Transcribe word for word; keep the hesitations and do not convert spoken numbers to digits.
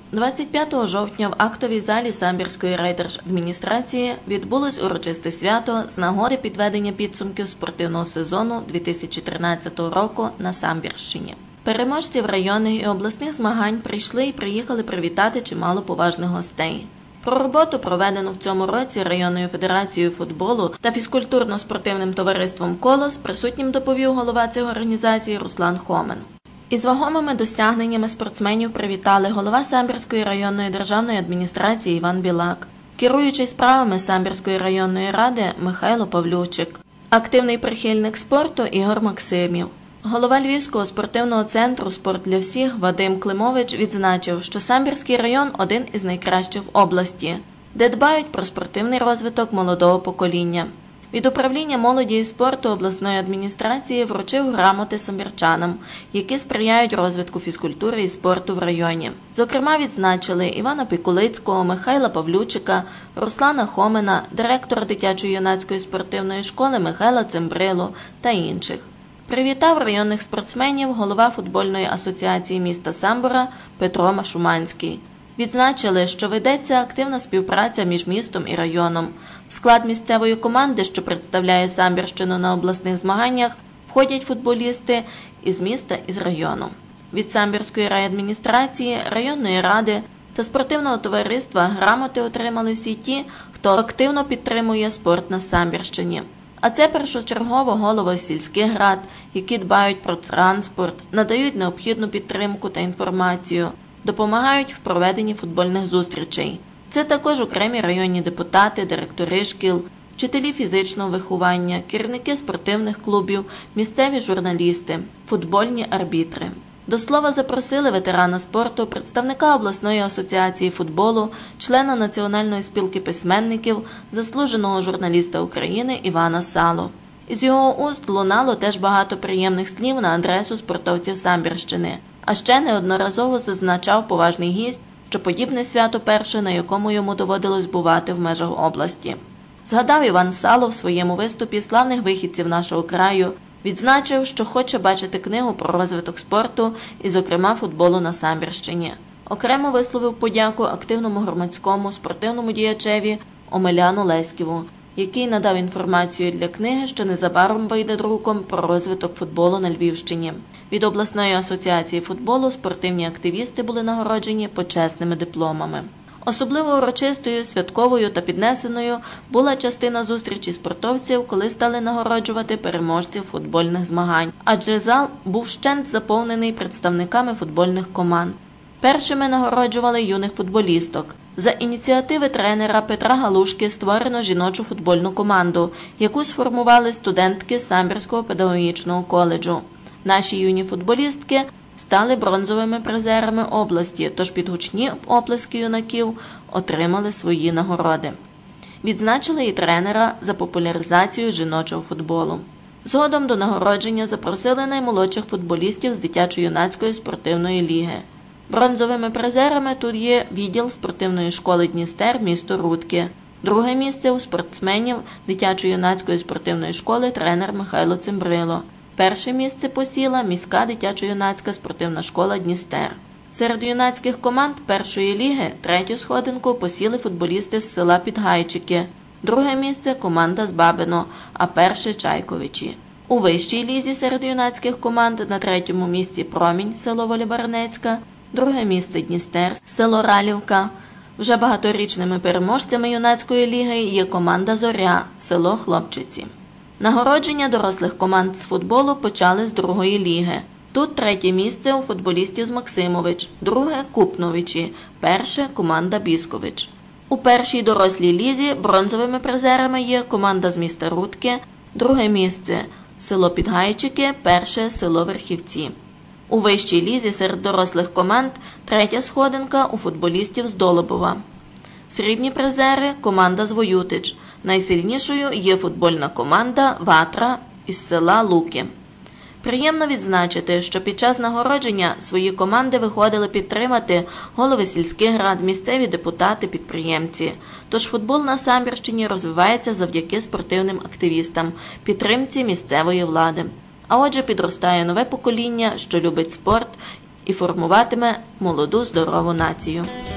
двадцять п'ятого жовтня в актовій залі Самбірської райдержадміністрації відбулось урочисте свято з нагоди підведення підсумків спортивного сезону дві тисячі тринадцятого року на Самбірщині. Переможців районних і обласних змагань прийшли і приїхали привітати чимало поважних гостей. Про роботу, проведену в цьому році районною федерацією футболу та фізкультурно-спортивним товариством «Колос», присутнім доповів голова цих організацій Руслан Хомен. Із вагомими досягненнями спортсменів привітали голова Самбірської районної державної адміністрації Іван Білак, керуючий справами Самбірської районної ради Михайло Павлючик, активний прихильник спорту Ігор Максимів. Голова Львівського спортивного центру «Спорт для всіх» Вадим Климович відзначив, що Самбірський район – один із найкращих в області, де дбають про спортивний розвиток молодого покоління. Від управління молоді і спорту обласної адміністрації вручив грамоти самбірчанам, які сприяють розвитку фізкультури і спорту в районі. Зокрема, відзначили Івана Пікулицького, Михайла Павлючика, Руслана Хомена, директора дитячої юнацької спортивної школи Михайла Цимбрилу та інших. Привітав районних спортсменів голова футбольної асоціації міста Самбора Петро Машуманський. Відзначили, що ведеться активна співпраця між містом і районом. В склад місцевої команди, що представляє Самбірщину на обласних змаганнях, входять футболісти із міста і з району. Від Самбірської райадміністрації, районної ради та спортивного товариства грамоти отримали всі ті, хто активно підтримує спорт на Самбірщині. А це першочергово голови сільських рад, які дбають про транспорт, надають необхідну підтримку та інформацію, допомагають в проведенні футбольних зустрічей. Це також окремі районні депутати, директори шкіл, вчителі фізичного виховання, керівники спортивних клубів, місцеві журналісти, футбольні арбітри. До слова запросили ветерана спорту, представника обласної асоціації футболу, члена Національної спілки письменників, заслуженого журналіста України Івана Сало. Із його уст лунало теж багато приємних слів на адресу спортовців Самбірщини. А ще неодноразово зазначав поважний гість, що подібне свято перше, на якому йому доводилось бувати в межах області. Згадав Іван Сало в своєму виступі славних вихідців нашого краю, відзначив, що хоче бачити книгу про розвиток спорту і, зокрема, футболу на Самбірщині. Окремо висловив подяку активному громадському спортивному діячеві Омеляну Леськіву, який надав інформацію для книги, що незабаром вийде друком про розвиток футболу на Львівщині. Від обласної асоціації футболу спортивні активісти були нагороджені почесними дипломами. Особливо урочистою, святковою та піднесеною була частина зустрічі спортовців, коли стали нагороджувати переможців футбольних змагань, адже зал був вщент заповнений представниками футбольних команд. Першими нагороджували юних футболісток. За ініціативи тренера Петра Галушки створено жіночу футбольну команду, яку сформували студентки Самбірського педагогічного коледжу. Наші юні футболістки стали бронзовими призерами області, тож під гучні оплески юнаків отримали свої нагороди. Відзначили і тренера за популяризацію жіночого футболу. Згодом до нагородження запросили наймолодших футболістів з дитячо-юнацької спортивної ліги. Бронзовими призерами тут є відділ спортивної школи «Дністер» місто Рудки. Друге місце у спортсменів дитячо-юнацької спортивної школи тренер Михайло Цимбрило. Перше місце посіла міська дитячо-юнацька спортивна школа «Дністер». Серед юнацьких команд першої ліги третю сходинку посіли футболісти з села Підгайчики. Друге місце – команда з Бабино, а перше – Чайковичі. У вищій лізі серед юнацьких команд на третьому місці «Промінь» село Волібарнецька, друге місце – Дністер, село Ралівка. Вже багаторічними переможцями юнацької ліги є команда «Зоря», село Хлопчиці. Нагородження дорослих команд з футболу почали з другої ліги. Тут третє місце у футболістів з Максимович, друге – Купновичі, перше – команда Біскович. У першій дорослій лізі бронзовими призерами є команда з міста Рудки, друге місце – село Підгайчики, перше – село Верхівці. У вищій лізі серед дорослих команд третя сходинка у футболістів з Долобова. Срібні призери – команда з Воютич. Найсильнішою є футбольна команда «Ватра» із села Луки. Приємно відзначити, що під час нагородження свої команди виходили підтримати голови сільських рад, місцеві депутати, підприємці. Тож футбол на Самбірщині розвивається завдяки спортивним активістам, підтримці місцевої влади. А отже, підростає нове покоління, що любить спорт і формуватиме молоду здорову націю.